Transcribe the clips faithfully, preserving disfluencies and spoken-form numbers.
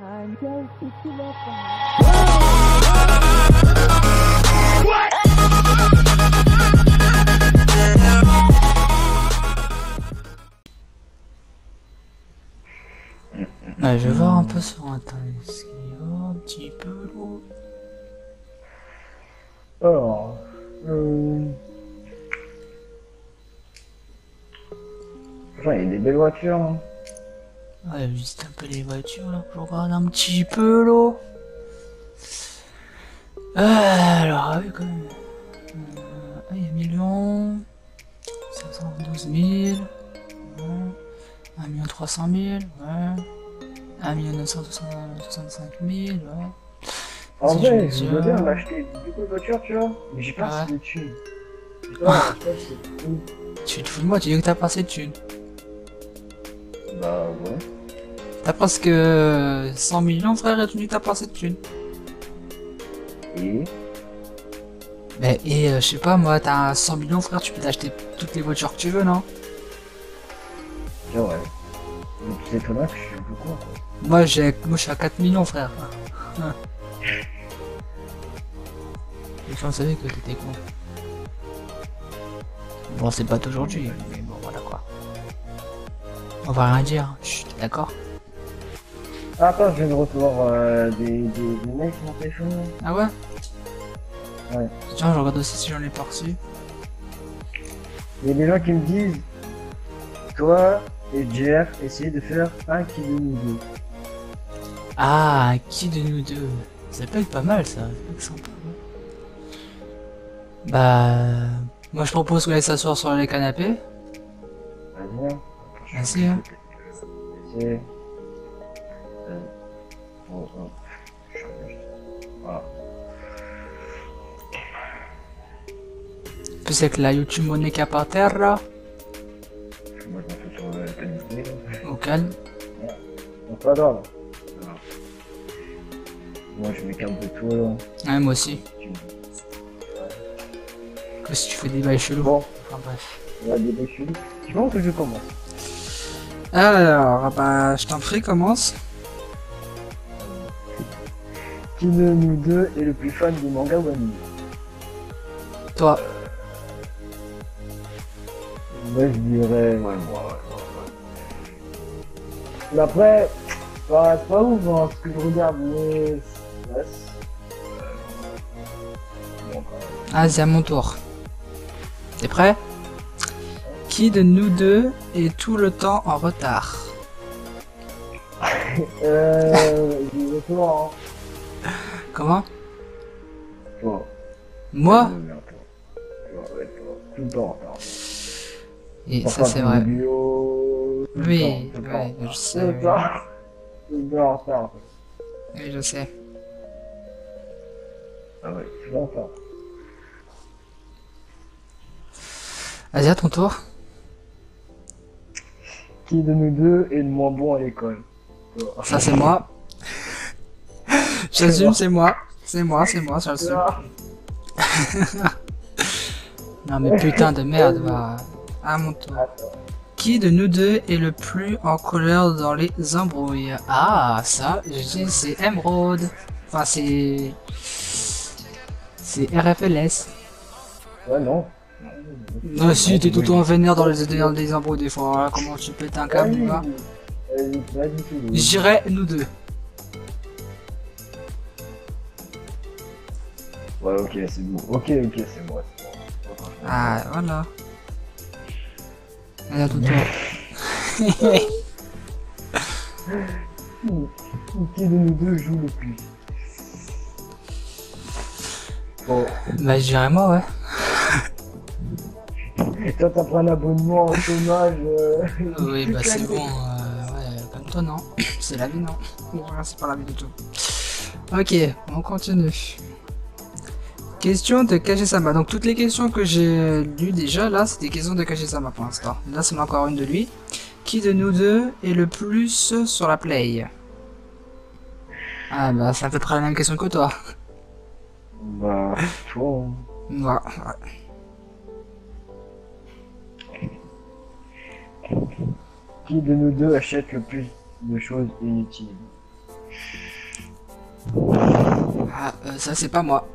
Ouais, je vais voir un peu sur internet ce qu'il y a un petit peu là. Alors, euh... Franchement, il y a des belles voitures. Hein. Ouais, juste un peu les voitures là, je regarde un petit peu là. Euh, alors, ah oui, quand même. Euh, ah, il y a million. cinq cent douze mille. Ouais. un million trois cent mille. Ouais. un million neuf cent soixante-cinq mille. Ouais. En Si vrai, je je voudrais bien m'acheter beaucoup de voitures, tu vois, mais j'ai pas ouais. assez de thunes. Putain, je sais pas si c'est tout. Tu te fous de moi, tu dis que t'as pas assez de thunes. Bah ouais. T'as presque cent millions, frère, et tu dis que t'as pas assez de thunes. Et Mais, et euh, je sais pas, moi, t'as cent millions, frère, tu peux t'acheter toutes les voitures que tu veux, non? c'est vrai. Mais tu sais très bien que je suis beaucoup quoi. Moi, j'ai, moi, je suis à quatre millions, frère. Les gens savaient que t'étais con. Bon, c'est pas d'aujourd'hui, mais bon, voilà quoi. On va rien dire, chut, d'accord? Ah, attends, je viens de recevoir euh, des, des, des mails sur mon téléphone. Ah ouais? Ouais. Tiens, je regarde aussi si j'en ai pas reçu. Il y a des gens qui me disent, toi et Jeff, essayez de faire un qui de nous deux. Ah, qui de nous deux? Ça peut être pas mal, ça. Ça peut être sympa. Bah, moi je propose qu'on aille s'asseoir sur les canapés. Vas-y, hein. Vas-y, hein. C'est... Euh... Oh, oh. Voilà. Plus avec la YouTube Monica par terre, là. Moi je m'en fais sur le canapé. Au calme. Donc pas grave. Moi je mets qu'un peu tout là. Ouais, moi aussi. Que si tu fais des bails chelous. Bon, Enfin bref. on va des bails chelous. Tu penses que je commence? Alors, bah, je t'en prie, commence. Qui de nous deux est le plus fan du manga ou anime? Toi. Moi je dirais... Ouais, moi, ouais, ouais, ouais. Mais après, bah, c'est pas ouf hein, ce que je regarde, mais... Ouais, bon, Vas-y, à mon tour. T'es prêt? Qui de nous deux est tout le temps en retard? euh... Je dirais toi, hein. Comment? Toi. Moi? Euh, merde, toi. Toi, ouais, toi. Tout le temps en retard. Et Pour ça faire c'est ton vrai. vidéo, tout le Oui, temps, tout le ouais, temps. je sais. Tout le Oui, temps. Tout le temps en retard. oui, je sais. Ah ouais, tout le temps en retard. Vas-y, à ton tour. Qui de nous deux est le moins bon à l'école? Toi. Ça c'est moi. J'assume, c'est moi. C'est moi, c'est moi, j'assume. Toi. Non mais putain de merde, va. À mon tour. Attends. Qui de nous deux est le plus en colère dans les embrouilles? Ah, ça, je dis c'est Emerald. Enfin, c'est... C'est R F L S. Ouais, non. Ah si, t'es tout le temps vénère dans les, dans les embrouilles des fois. Hein. Comment tu pètes un câble ou pas? Vas-y, vas-y, tu veux. J'irais nous deux. Ouais, ok, c'est bon. Ok, ok, c'est moi. c'est bon. Ah, voilà. Allez, à ton tour. Qui de nous deux joue le plus? Bon, Bah, je dirais moi, ouais. toi t'as pris un abonnement au chômage. Euh... Oui, bah c'est bon. Euh, ouais, comme toi, non. C'est la vie, non. Bon, c'est pas la vie du tout. Ok, on continue. Question de Kagesama. Donc toutes les questions que j'ai lues déjà, là, c'est des questions de Kagesama pour l'instant. Là, c'est encore une de lui. Qui de nous deux est le plus sur la play? Ah bah, c'est à peu près la même question que toi. Bah, toi. Hein. Ouais, ouais. Qui de nous deux achète le plus de choses inutiles? Ah, euh, ça c'est pas moi.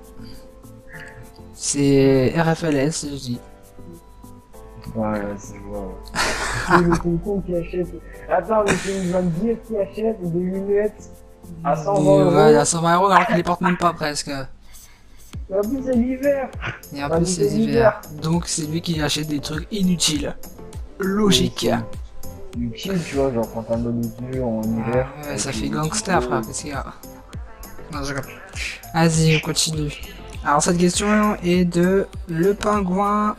C'est R F L S, je dis. Ouais, c'est moi. C'est le concon qui achète. Attends, mais tu vas me dire qui achète des lunettes à cent vingt euros. Ouais, à cent vingt euros alors qu'il les porte même pas presque. Et en plus, c'est l'hiver. Et en Ah, plus mais c'est c'est l'hiver. Donc c'est lui qui achète des trucs inutiles. Logique. Utile, tu vois, genre quand t'as un bon yeux en hiver. Ah, ouais, ça fait gangster, frère, qu'est-ce qu'il y a? Non, je rigole. Vas-y, on continue. Alors, cette question est de le pingouin.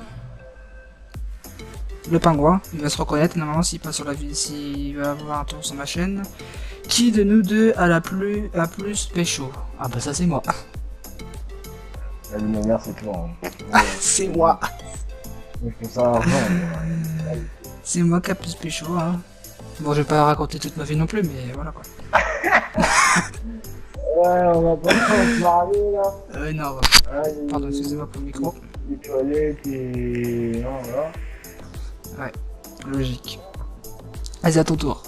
Le pingouin, il va se reconnaître normalement s'il passe sur la vie, s'il va avoir un tour sur ma chaîne. Qui de nous deux a la plus, a plus pécho? Ah, bah, ça, c'est moi. La vie de ma mère, c'est toi. Hein. C'est moi. Je fais ça avant. C'est moi qui a plus pécho, hein. Bon, je vais pas raconter toute ma vie non plus, mais voilà quoi. Ouais, on va pas se parler là. Euh, non, Ah, les- pardon, excusez-moi pour le micro. Les toilettes et. Non, voilà. Ouais, logique. Vas-y, à ton tour.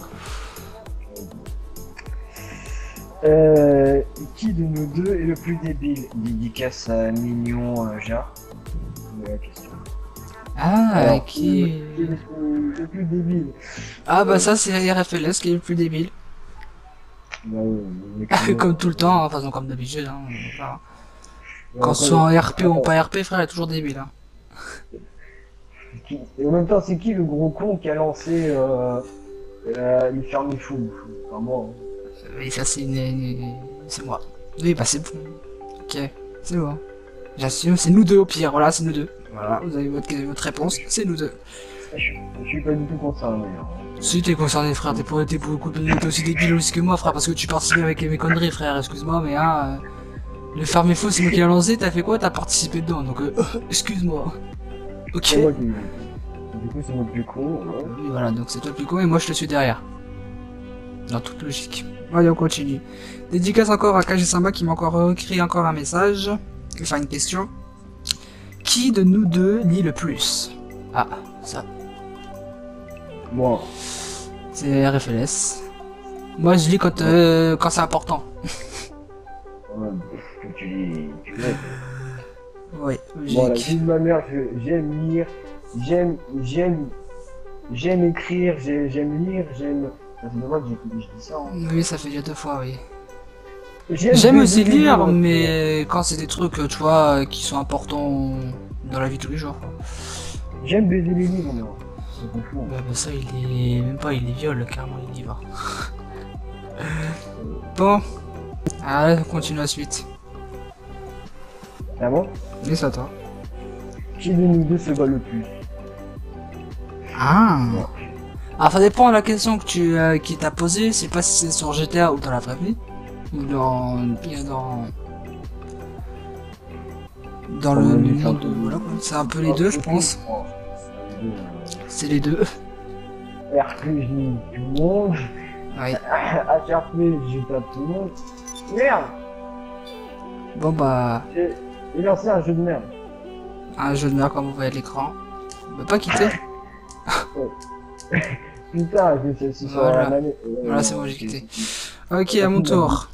Euh, qui de nous deux est le plus débile? Dédicace à Mignon euh, Jarre. C'est la question. Ah, Alors, qui... qui est le plus, le plus débile? Ah, bah, ça, c'est R F L S qui est le plus débile. Bah ouais, le mec, Comme tout le temps, hein, façon comme d'habitude. Hein, voilà. Ouais, Quand après, ce soit en R P ou en attends, pas R P, frère, il est toujours débile. Hein. qui- Et en même temps, c'est qui le gros con qui a lancé euh, euh, les fermes fous? Enfin, moi. Hein. Oui, ça, c'est une... une- c'est moi. Oui, bah, c'est bon. Ok, c'est bon. J'assume, c'est nous deux au pire. Voilà, c'est nous deux. Voilà, vous avez votre, votre réponse, c'est nous deux. Je, suis- je suis pas du tout concerné. Hein. Si t'es concerné, frère, t'es pour, t'es beaucoup t'es aussi débile aussi que moi, frère, parce que tu participes avec mes conneries, frère, excuse-moi, mais hein, euh, le ferme faux, c'est moi qui l'ai lancé, t'as fait quoi? T'as participé dedans, donc euh, excuse-moi. Ok. C'est moi qui. Du coup, c'est moi le plus con. Ouais. Oui, voilà, donc c'est toi le plus con et moi je te suis derrière. Dans toute logique. Allez, on continue. Dédicace encore à Kaji Samba qui m'a encore écrit encore un message, enfin une question. Qui de nous deux lit le plus? Ah, ça. Moi. C'est R F L S. Moi je lis quand, euh, quand c'est important. Ouais, que tu lis. Tu sais. Oui, Bon, la logique. vie de ma mère, je- j'aime lire, j'aime, j'aime, j'aime écrire, j'ai- j'aime lire, j'aime. Ça fait deux fois que j'ai- je dis ça. Hein. Oui, ça fait déjà deux fois, oui. J'aime J'aime baiser aussi les lire, livres. mais quand c'est des trucs, tu vois, qui sont importants dans la vie de tous les jours. quoi. J'aime baiser les livres, moi. C'est confond. Bah, bah ça, il est... Même pas, il est viol, carrément, il livre. Bon. Allez, on continue la suite. Ah bon? Mais ça, toi. Qui de nous deux se bat le plus? Ah. Alors, ça dépend de la question que tu, euh, qui t'a posée. C'est pas si c'est sur G T A ou dans la vraie vie. Ou dans... dans... Dans le, Ouais, le c'est un monde peu- de... Voilà, quoi. C'est un peu les deux, je pense. Oh, C'est les deux. R P G, tout le monde. Oui. H R P, je tape tout le monde. Merde! Bon, bah... J'ai j'ai lancé un jeu de merde. Un jeu de merde comme vous voyez à l'écran. On peut pas quitter. Putain, je sais si sur Voilà. la manette. Euh, Voilà, c'est bon, j'ai quitté. Ok, à mon tour.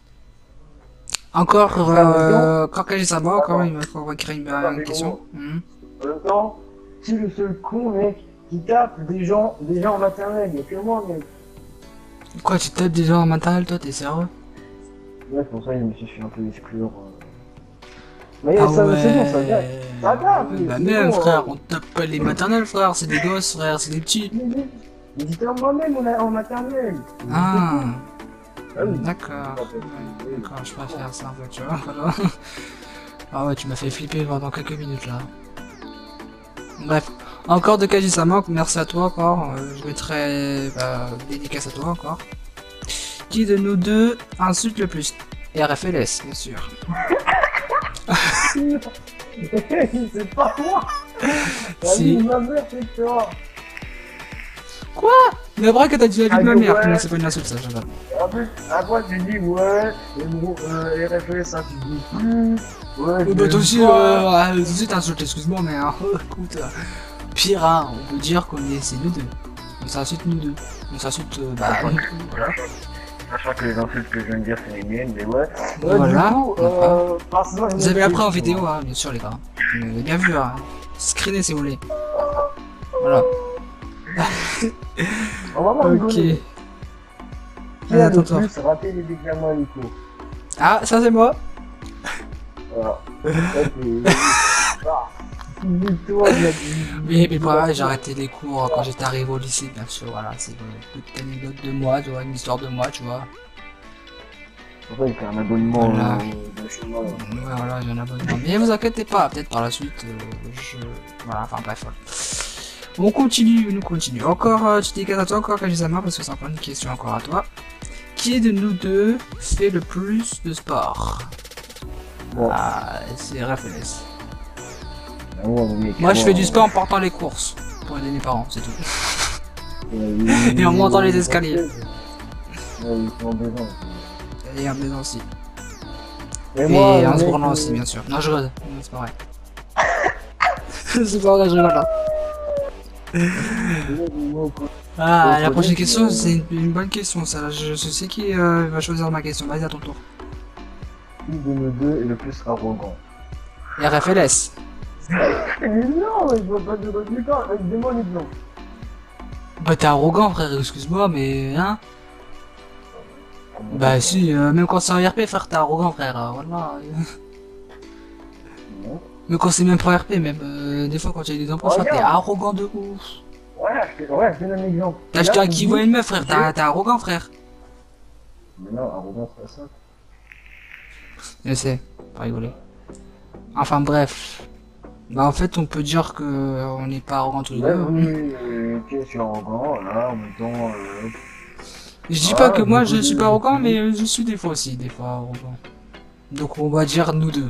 Encore, euh, quand j'ai ça va, quand même, il m'a faut créer une, une question. Mhm. En même temps, c'est le seul con, mec, qui tape des gens, des gens en maternelle. Il y a que moi, mec. Quoi, tu tapes des gens en maternelle, toi, t'es sérieux? Ouais, c'est pour ça que je me suis fait un peu exclure. euh. Mais Ah ça, ouais. c'est bon, ça vient. Ça va, mais Bah c'est même, bon, frère, euh. on tape pas les maternelles, frère, c'est des gosses, frère, c'est des petits. Mais, mais, mais j'étais moi-même en, en maternelle. Ah, Ah oui. d'accord. Ouais, d'accord, je préfère ça, en fait, tu vois, voilà. Ah ouais, tu m'as fait flipper pendant quelques minutes, là. Bref, encore de Kajisama, merci à toi encore, euh, je mettrai bah, dédicace à toi encore. Qui de nous deux insulte le plus? R F L S, bien sûr. C'est pas moi. La Si. vie de ma mère, c'est toi. Quoi? Mais vrai que t'as dit la vie de Ah, ma ouais. mère, non, c'est pas une insulte ça, j'adore. En plus, après, tu dis, ouais, les gros, euh, R F L, ça, tu dis plus. Ouais, Oh, tu bah dis toi aussi, pas. euh, ah, toi aussi t'insultes, excuse-moi, mais hein, écoute, euh, pire, hein, on peut dire qu'on est, c'est nous deux. On s'insulte nous deux. On s'insulte, euh, bah, nous deux, voilà. Sachant que les insultes que je viens de dire, c'est les miennes, mais ouais. Euh, Voilà. Du coup, euh, passons à une Vous avez autre appris en question. vidéo, hein, bien sûr, les gars. Vous avez bien vu, hein. Screenez si vous voulez. Voilà. On va pas Ok. rigoler. Qui Allez, a à ton le tour. plus raté les examens et cours? Ah, ça c'est moi. Voilà. Ça, c'est... Ah. Dis-toi, il y a du- Oui, mais pareil, j'ai arrêté les cours quand j'étais arrivé au lycée, bien sûr. Voilà, c'est une petite anecdote de moi, tu vois, une histoire de moi, tu vois. En fait, il fait un abonnement Voilà. euh, de chez moi. Ouais, voilà, j'ai un abonnement. Mais vous inquiétez pas, peut-être par la suite, euh, je... Voilà, enfin bref, voilà. On continue, on continue. Encore, euh, tu dédicaces à toi, encore Kajisama, parce que c'est encore une question encore à toi. Qui de nous deux fait le plus de sport? Bon. Ah, c'est R F L S. Ah ouais, mais Moi, je fais du clairement, sport en portant les courses. Pour aider mes parents, c'est tout. euh, Et en montant les ils- escaliers. Ouais, ils sont dedans. Et en maison aussi. Et, Et moi, le en se mec, branlant euh, aussi, bien sûr. Non, je rigole. Non, c'est pas vrai. C'est pas vrai, je rigole là. le mec, il va au co- Ah, Donc, la prochaine euh, question, c'est une, une bonne question, ça. Je, je sais qui euh, va choisir ma question. Vas-y, à ton tour. Qui de nous deux est le plus arrogant? R F L S. Mais non, je vois pas de résultat. Dis-moi l'exemple. Bah, t'es arrogant, frère, excuse-moi, mais hein. Bah, si, euh, même quand c'est en R P, frère, t'es arrogant, frère. euh, voilà. Non. Mais quand c'est même pas R P, même euh, des fois, quand il y a des emplois, frère, t'es Regarde. arrogant de ouf. Ouais, je te, ouais, je te donne un exemple. T'as acheté Là, un tu qui dis- voit une meuf, frère, t'es t'es arrogant, frère. Mais non, arrogant, c'est pas ça. Je sais, pas rigoler. Enfin, bref. Bah, en fait, on peut dire que euh, on n'est pas arrogant tous les Ouais, deux. oui, oui, euh, ok, je suis arrogant, là, en même temps, euh, Je dis Ah, pas que moi beaucoup je suis de- pas arrogant, mais euh, je suis des fois aussi, des fois arrogant. Donc on va dire nous deux.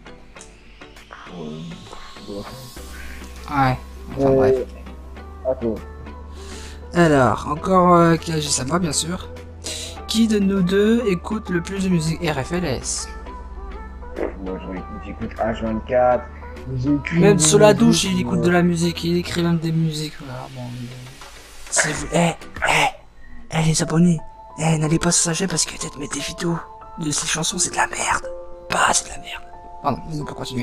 bon. Ouais. Enfin Euh, bref. à toi. Alors, encore euh, Kajisama bien sûr. Qui de nous deux écoute le plus de musique R F L S? Moi, j'en- j'écoute H vingt-quatre, j'écris Même des sur la musiques, douche, il écoute euh, de la musique, il écrit même des musiques. Voilà, bon, euh, c'est vous. Eh, eh, eh les abonnés, eh, n'allez pas sur sa chaîne parce qu'il va peut-être mettre des vidéos de ces chansons, c'est de la merde. Bah, c'est de la merde. Pardon, on peut continuer.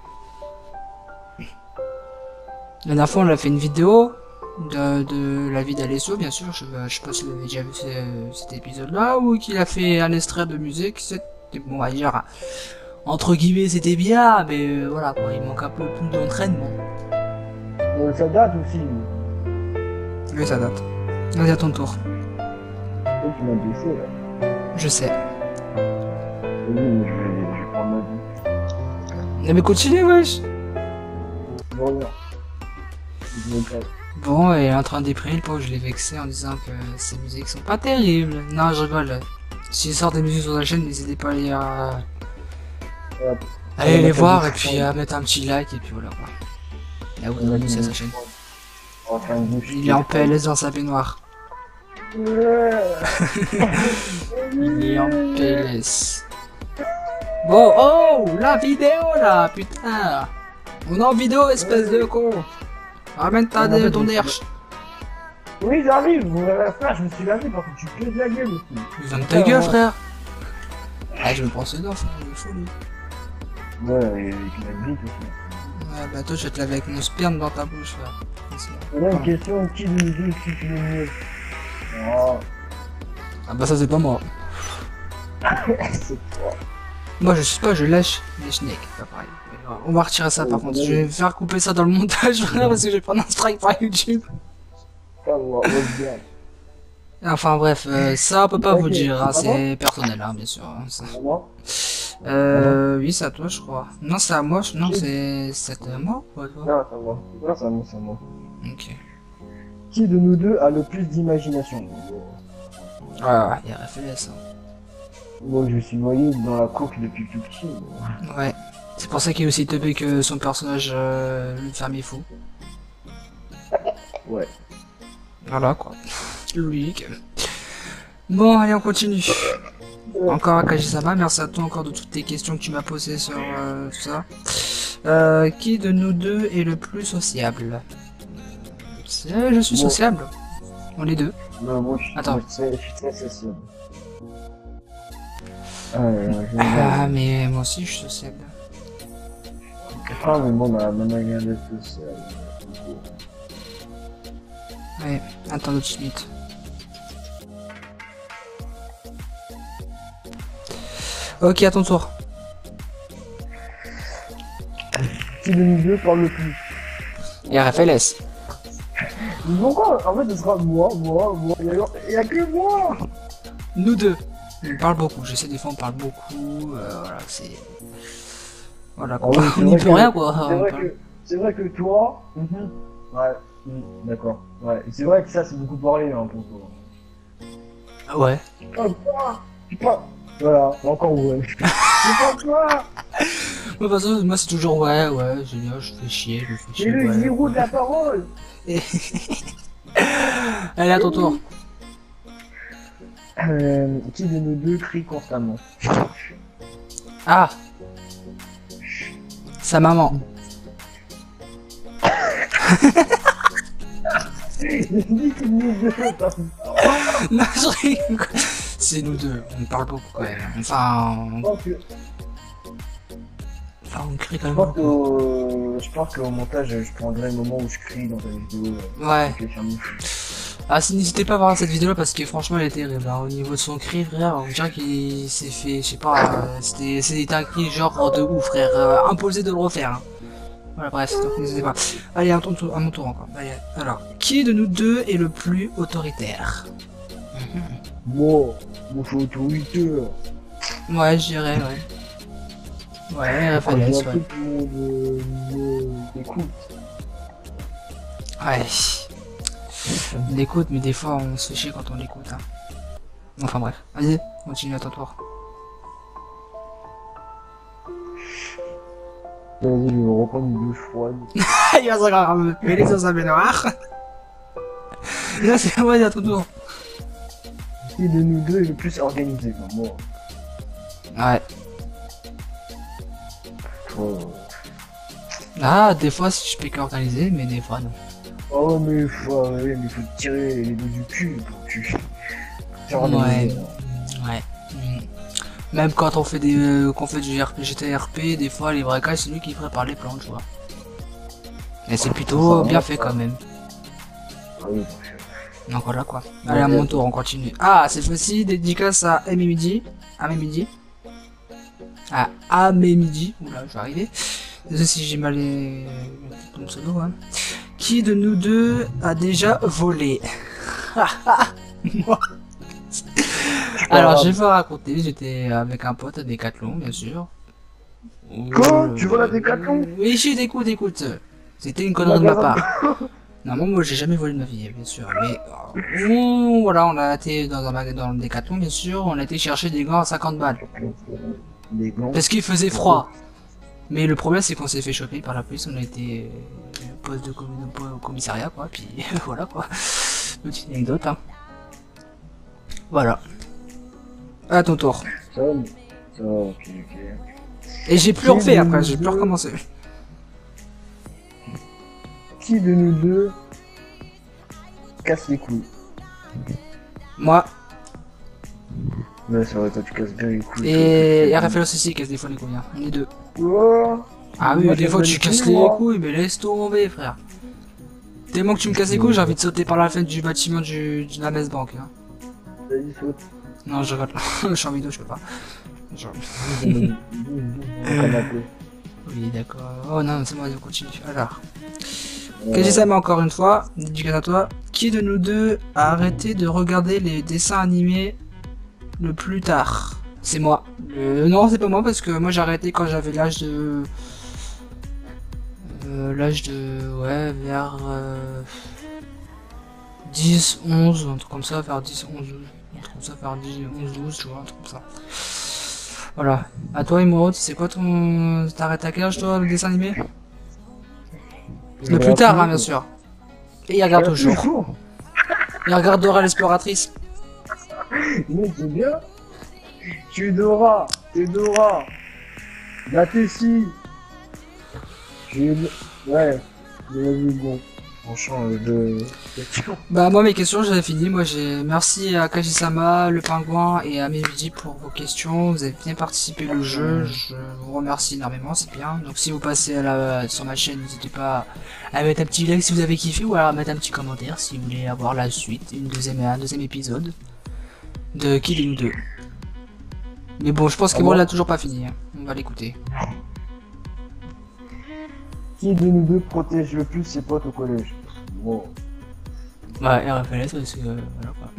La dernière fois, on a fait une vidéo de, de la vie d'Alessio, bien sûr. Je, je sais pas si vous avez déjà vu ce- cet épisode-là, ou qu'il a fait un extrait de musique. C'était, bon, on va dire, entre guillemets, c'était bien, mais euh, voilà, quoi, il manque un peu plus d'entraînement. euh, ça date aussi. Oui, ça date. Vas-y, à ton tour. Toi, tu m'as blessé, là. Je sais. Oui, mais je vais, je vais prendre ma vie. Eh, mais continue, wesh. Je reviens. Je me casse. Bon, et il est en train de déprimer, le pauvre, je l'ai vexé en disant que ces musiques sont pas terribles. Non, je rigole. S'il sort des musiques sur la chaîne, n'hésitez pas à les, euh, Hop. aller On va les mettre voir un et petit puis son. à mettre un petit like et puis voilà quoi. Et à vous On va abonner mettre à sa un- chaîne. On va faire une bouche. Il est en P L S dans sa baignoire. Ouais. Il est en P L S. Bon, oh, la vidéo là, putain. On est en vidéo, espèce de con. Ramène ta, On a ton fait- derche. Oui, j'arrive, vous verrez, frère, je me suis lavé parce que tu peux de la gueule aussi. Viens de ta gueule, frère. Ah, je me prends ses dents, frère, il est fou lui. Ouais, et avec la bite aussi. Ouais, bah toi, je vais te laver avec mon sperme dans ta bouche, frère. On a une question, qui de nous deux qui le mieux? Oh, Ah bah ça, c'est pas moi. c'est toi. Moi, je suis pas, je lâche les schnecks. Pas pareil. On va retirer ça, par Ouais, contre. ouais. Je vais faire couper ça dans le montage, frère, parce que je vais prendre un strike par YouTube. Ça va, on va bien. Enfin bref, euh, ça on peut pas Ok, vous dire, hein, c'est c'est personnel, hein, bien sûr. hein, ça. Moi? Euh, oui, c'est à toi, je crois. Non, c'est à moi, je- non, c'est c'est à moi ou à toi? Non, ça va. Non, ça va, ça va. Ok. Qui de nous deux a le plus d'imagination? Ah, il y a R F L S. Hein. Moi, je suis noyé dans la coque depuis tout petit. Ouais. C'est pour ça qu'il est aussi teubé que son personnage, euh, le fermier fou. Ouais. Voilà, quoi. Logique. Bon, allez, on continue. Encore à Kajisama, merci à toi encore de toutes tes questions que tu m'as posées sur euh, tout ça. Euh, qui de nous deux est le plus sociable? C'est- Je suis Bon. sociable. On est deux. Non, moi, je suis, Attends. moi, je suis très, je suis très sociable. Ah, ouais, je Ah, mais moi aussi, je suis sociable. Ah, mais bon, on a la même manière d'être social. Ouais, attends deux minutes. Ok, à ton tour. Qui de nous deux parle le plus? R F L S. Mais pourquoi? En fait, ce sera moi, moi, moi. Il y a, il y a que moi! Nous deux. On parle beaucoup. Je sais des fois on parle beaucoup. Euh, voilà, c'est. Voilà quoi. Ah oui, c'est On n'y vrai peut que- rien quoi. C'est On vrai, parle- que, c'est vrai que toi. Mhm. Ouais, mhm, d'accord. Ouais, c'est vrai que ça, c'est beaucoup parlé hein, pour toi. Ouais. Ah, quoi? C'est pas. Voilà, encore ouais. C'est pas toi! Moi, de toute façon, moi c'est toujours ouais, ouais, génial, je fais chier, je fais C'est chier. le Ouais. Giroud de la parole! Allez, à ton tour. Euh, qui de nous deux crie constamment? Ah. Sa maman. J'ai dit que nous deux, t'as- Non, je rigole. C'est nous deux. On parle beaucoup quand même. Enfin, Je on... pense que, enfin, on crie quand je même pense beaucoup. qu'au, je pense qu'au montage, je prendrai le moment où je crie dans ta vidéo. euh, Ouais. avec les charmouches. Ah, si, n'hésitez pas à voir cette vidéo parce que franchement elle est terrible. Hein. Au niveau de son cri, frère, on dirait qu'il s'est fait, je sais pas, euh, c'était, c'était un cri genre de ouf, frère, euh, imposé de le refaire. Hein. Voilà, bref, donc n'hésitez pas. Allez, à, ton tour, à mon tour encore. Allez, alors, qui de nous deux est le plus autoritaire? Moi, moi, je suis autoritaire. Ouais, je dirais, ouais. Ouais, Quand j'ai R F L S, un ouais. truc, tout le monde euh, me- m'écoute. Ouais. On l'écoute, mais des fois on se fait chier quand on l'écoute. Hein. Enfin bref, vas-y, continue à ton tour. Vas-y, je vais reprendre une douche froide. Il va s'en me mêler sur sa baignoire. Là, c'est moi, à ton tour. Qui de nous deux est le plus organisé comme moi? Ouais. Oh, Ah, des fois, si je peux qu'organiser, mais des fois, non. oh mais il faut, ouais, mais faut tirer les dos du cul pour que tu... tu Ouais. organises. Ouais. Mm. Même quand on fait des, euh, qu'on fait du R P G T R P, des fois, les braquages, c'est lui qui prépare les plans, tu vois. Et c'est plutôt Ça, bien ouais, fait ça. quand même. Ah oui, donc, Donc voilà quoi. Allez, à mon tour, on continue. Ah, cette fois-ci, dédicace à Amy Midi. À mes midi. À à mes midi. Oula, je vais arriver. Désolé si j'ai mal les... ton pseudo, hein. Qui de nous deux a déjà volé? Moi. Alors, je vais vous raconter. J'étais avec un pote à Decathlon, bien sûr. Quoi Euh, Tu voles à Decathlon? Oui, je écoute, écoute. C'était une connerie de ma part. Non, moi, moi j'ai jamais volé de ma vie, bien sûr. Mais euh, on- voilà, on a été dans un magasin dans le Décathlon, bien sûr. On a été chercher des gants à cinquante balles. Des gants. Parce qu'il faisait froid. Mais le problème, c'est qu'on s'est fait choper par la police. On a été euh, au poste de commi- au commissariat, quoi. Puis voilà, quoi. Petite anecdote, hein. Voilà. À ton tour. Ça, ça, ok, ok. Et j'ai plus refait après, j'ai plus recommencé. Qui de nous deux casse les couilles? Moi, Ouais, c'est vrai, toi tu casses bien les couilles. et R F L aussi casse des fois les couilles, hein. On est deux. Oh, Ah oui, Moi, des je fois casse tu les casses couilles, les moi. couilles, mais laisse tomber, frère. Tellement que tu me casses les couilles, j'ai envie de sauter par la fenêtre du bâtiment du, de la messe banque. Hein. Vas-y, saute. Non, je rigole. Je suis en vidéo, je peux pas. Je- Canapé. Oui, d'accord. Oh non, c'est moi, je continue. Alors. Kaji Sama, encore une fois, dédicace à toi. Qui de nous deux a arrêté de regarder les dessins animés le plus tard? C'est moi. Euh, non, c'est pas moi parce que moi j'ai arrêté quand j'avais l'âge de. Euh, l'âge de. Ouais, vers. Euh, dix, onze, un truc comme ça, vers dix, onze, douze. Un truc comme ça, vers dix, onze, douze, tu vois, un truc comme ça. Voilà. À toi, Imorod, c'est quoi ton. T'as arrêté à quel âge toi le dessin animé? Le plus tard, hein, bien sûr. Et il regarde toujours. Il regarde Dora l'exploratrice. Mais c'est bien. Tu es Dora. Tu es Dora. La Tessie. Tu es... Ouais. Mais vas-y, bon. Franchement, euh, de questions. Bah moi mes questions j'avais fini, moi j'ai merci à Kajisama, le pingouin et à Mevidi pour vos questions, vous avez bien participé au jeu, je vous remercie énormément, c'est bien. Donc si vous passez à la, sur ma chaîne, n'hésitez pas à mettre un petit like si vous avez kiffé ou alors à mettre un petit commentaire si vous voulez avoir la suite, une deuxième, un deuxième épisode de Killing deux. Mais bon je pense que Ah moi bon l'a toujours pas fini, hein. On va l'écouter. Qui de nous deux protège le plus ses potes au collège? Wow. Ouais, R F L S parce que euh,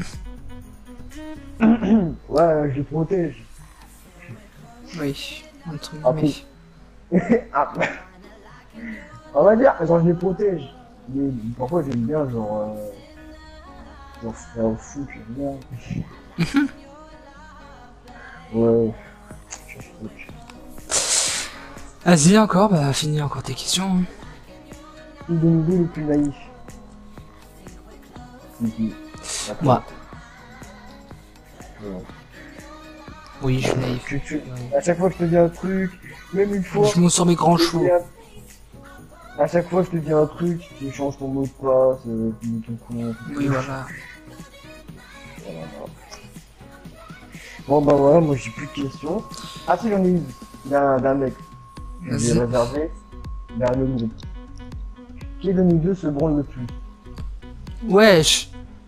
voilà quoi. Ouais, je les protège. Oui, entre Ah, guillemets. Après, on va dire, quand je les protège, mais parfois j'aime bien, genre, euh, genre faire au foot, j'aime bien. Ouais, je fais foot. Vas-y encore, bah finis encore tes questions. Hein. Qui de nous deux le plus naïf? Kiki. Moi. Ouais. Oui, je suis naïf. Tu, tu, à chaque fois que je te dis un truc, même une fois. Je monte sur mes grands je te chevaux. dis un- À chaque fois que je te dis un truc, tu changes ton mot de passe, euh, tu mets ton compte. Oui, voilà. Voilà. Bon bah voilà, moi j'ai plus de questions. Ah si, j'en ai une d'un d'un mec. J'ai Vas-y. réservé vers le groupe. Qui de nous deux se branle le plus? Wesh.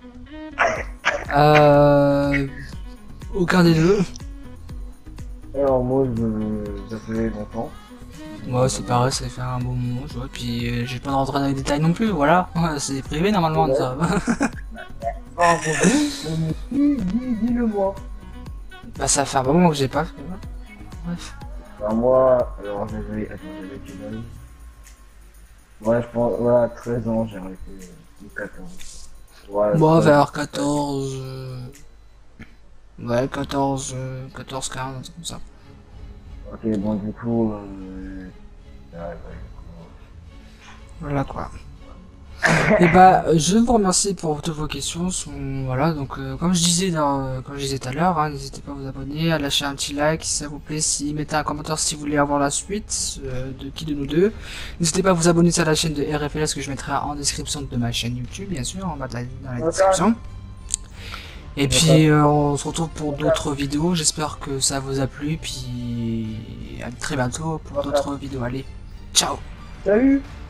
Euh... Aucun des deux. Alors moi, je... ça fait longtemps. Moi, c'est pareil, ça fait un bon moment, tu vois. Puis euh, j'ai pas de rentrer dans les détails non plus, voilà. Ouais, c'est privé normalement, Ouais. ça. Ah, bon, dis, dis, dis-le moi. Bah, ça fait un bon moment que j'ai pas fait. Ouais. Bref. Alors moi, alors j'avais, attends, j'avais quel âge? Ouais, je pense, ouais, treize ans, j'ai arrêté, euh, ou quatorze. Ouais, Moi, treize. vers quatorze. euh, Ouais, quatorze, euh, quatorze, quinze, un truc comme ça. Ok, bon, du coup, euh... ouais, ouais, Voilà quoi. Et bah, je vous remercie pour toutes vos questions. Sont, voilà, donc euh, comme je disais dans, euh, comme je disais tout à l'heure, hein, n'hésitez pas à vous abonner, à lâcher un petit like si ça vous plaît, si mettez un commentaire si vous voulez avoir la suite euh, de qui de nous deux. N'hésitez pas à vous abonner à la chaîne de R F L S que je mettrai en description de ma chaîne YouTube, bien sûr, en bas de la, dans la description. Et puis euh, on se retrouve pour d'autres vidéos. J'espère que ça vous a plu. Puis à très bientôt pour d'autres vidéos. Allez, ciao. Salut!